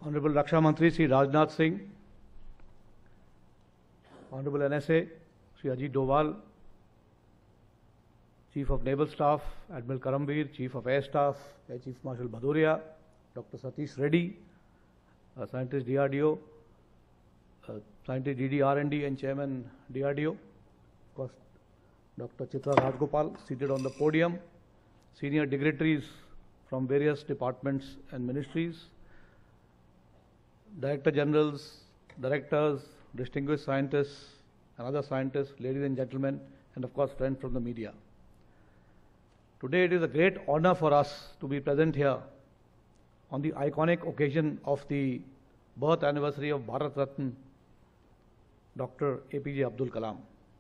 Honorable Raksha Mantri Sri Rajnath Singh, Honorable NSA Sri Ajit Doval, Chief of Naval Staff Admiral Karambir, Chief of Air Staff Air Chief Marshal Bhadoria, Dr. Satish Reddy, Scientist DRDO, Scientist DD R&D and Chairman DRDO, of course Dr. Chitra Rajgopal seated on the podium, senior dignitaries from various departments and ministries, Director Generals, Directors, distinguished scientists and other scientists, ladies and gentlemen, and of course friends from the media. Today it is a great honor for us to be present here on the iconic occasion of the birth anniversary of Bharat Ratna Dr. APJ Abdul Kalam.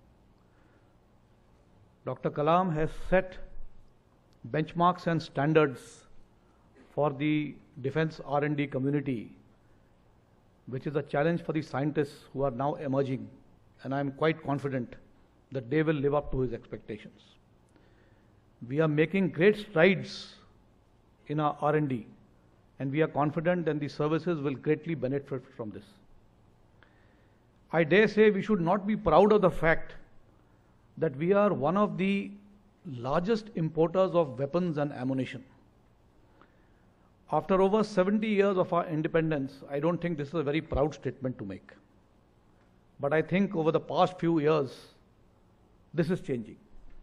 Dr. Kalam has set benchmarks and standards for the defense R&D community, which is a challenge for the scientists who are now emerging, and I am quite confident that they will live up to his expectations. We are making great strides in our R&D, and we are confident that the services will greatly benefit from this. I dare say we should not be proud of the fact that we are one of the largest importers of weapons and ammunition. After over 70 years of our independence, I don't think this is a very proud statement to make. But I think over the past few years, this is changing.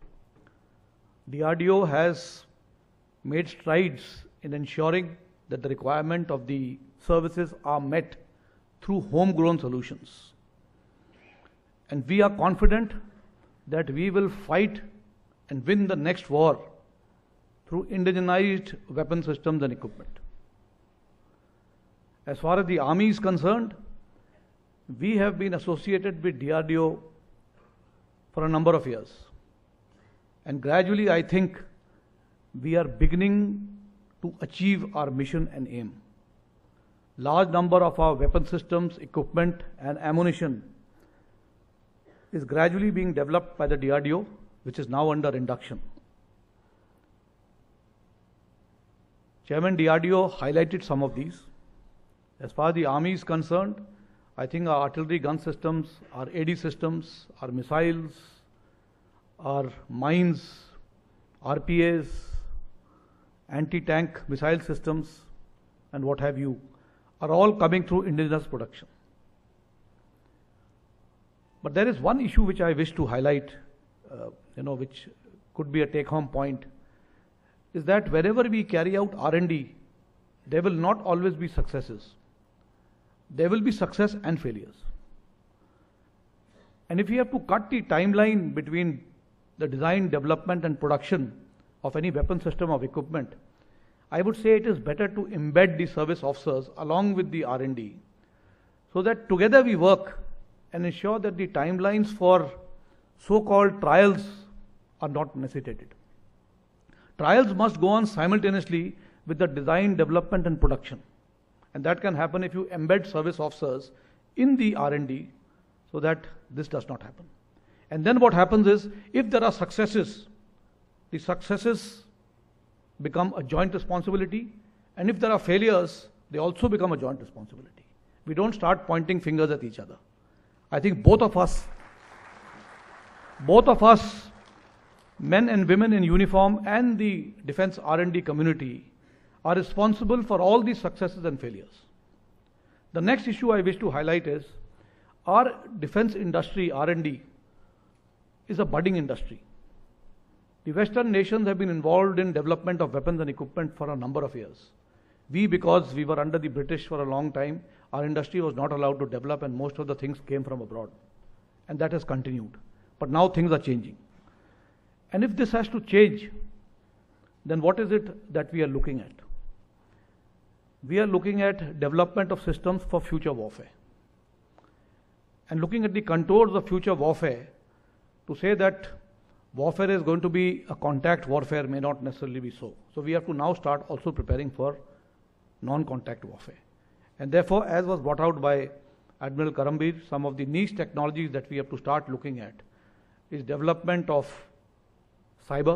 DRDO has made strides in ensuring that the requirement of the services are met through homegrown solutions. And we are confident that we will fight and win the next war through indigenized weapon systems and equipment. As far as the Army is concerned, we have been associated with DRDO for a number of years. And gradually, I think, we are beginning to achieve our mission and aim. Large number of our weapon systems, equipment and ammunition is gradually being developed by the DRDO, which is now under induction. Chairman DRDO highlighted some of these. As far as the Army is concerned, I think our artillery gun systems, our AD systems, our missiles, our mines, RPAs, anti-tank missile systems, and what have you, are all coming through indigenous production. But there is one issue which I wish to highlight, which could be a take-home point, is that wherever we carry out R&D, there will not always be successes. There will be success and failures. And if we have to cut the timeline between the design, development and production of any weapon system or equipment, I would say it is better to embed the service officers along with the R&D so that together we work and ensure that the timelines for so-called trials are not necessitated. Trials must go on simultaneously with the design, development and production. And that can happen if you embed service officers in the R&D so that this does not happen. And then what happens is, if there are successes, the successes become a joint responsibility, and if there are failures, they also become a joint responsibility. We don't start pointing fingers at each other. I think both of us, men and women in uniform and the defense R&D community, are responsible for all these successes and failures. The next issue I wish to highlight is, our defense industry, R&D, is a budding industry. The Western nations have been involved in development of weapons and equipment for a number of years. Because we were under the British for a long time, our industry was not allowed to develop and most of the things came from abroad. And that has continued. But now things are changing. And if this has to change, then what is it that we are looking at? We are looking at development of systems for future warfare. And looking at the contours of future warfare, to say that warfare is going to be a contact warfare may not necessarily be so. So we have to now start also preparing for non-contact warfare. And therefore, as was brought out by Admiral Karambir, some of the niche technologies that we have to start looking at is development of cyber,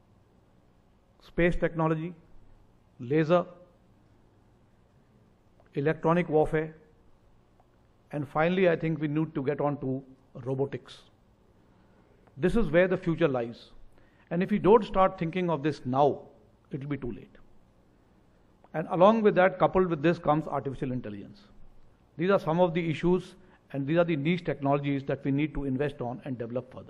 space technology, laser, electronic warfare, and finally, I think we need to get on to robotics. This is where the future lies. And if we don't start thinking of this now, it will be too late. And along with that, coupled with this comes artificial intelligence. These are some of the issues, and these are the niche technologies that we need to invest on and develop further.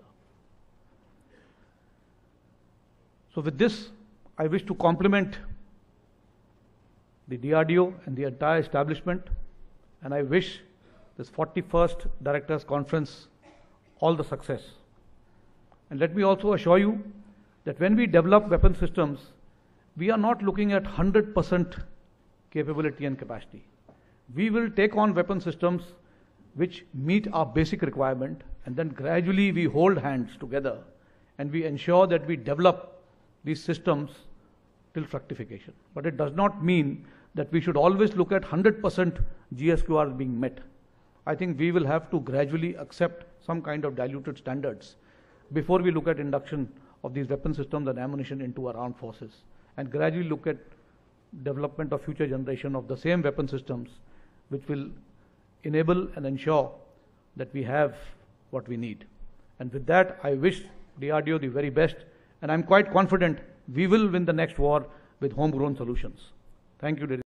So with this, I wish to compliment the DRDO and the entire establishment, and I wish this 41st Directors Conference all the success. And let me also assure you that when we develop weapon systems, we are not looking at 100% capability and capacity. We will take on weapon systems which meet our basic requirement, and then gradually we hold hands together and we ensure that we develop these systems till fructification. But it does not mean that we should always look at 100% GSQR being met. I think we will have to gradually accept some kind of diluted standards before we look at induction of these weapon systems and ammunition into our armed forces, and gradually look at development of future generation of the same weapon systems which will enable and ensure that we have what we need. And with that, I wish DRDO the very best, and I'm quite confident we will win the next war with homegrown solutions. Thank you.